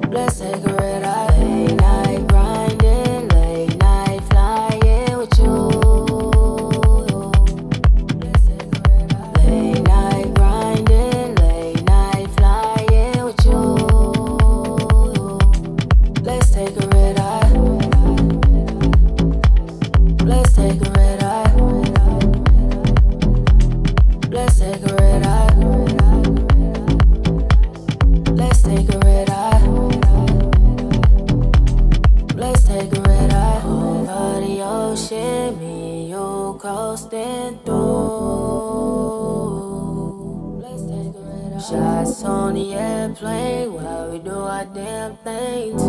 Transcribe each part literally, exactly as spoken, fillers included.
Let's take a red eye. Late night grinding, late night flying with you. Let's take a red eye. Late night grinding, late night flying with you. Let's take a red eye. Let's take a red eye. Let's take a red eye. Let's take a red eye. Let's take a red eye. Over the ocean, me and you coasting through. Let's take a red eye. Shots on the airplane while we do our damn thing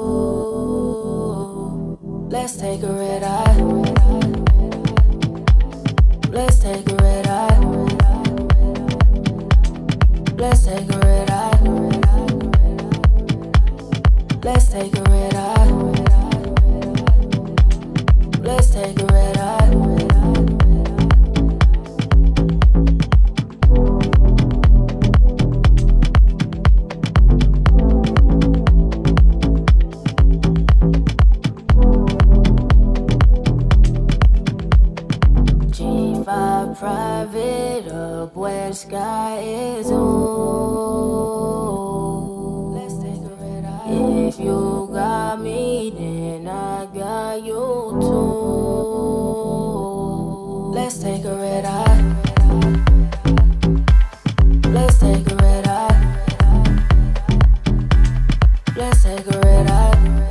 too. Let's take a red eye. Let's take a red eye. Let's take a red eye. Let's take a red eye. Let's take a red eye. G five private up where the sky is blue. Let's take a red eye. If you got me, then I got you too. Let's take a red eye. Let's take a red eye. Let's take a red eye.